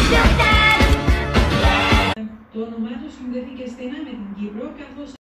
Το όνομά του συνδέθηκε στενά με την Κύπρο, καθώς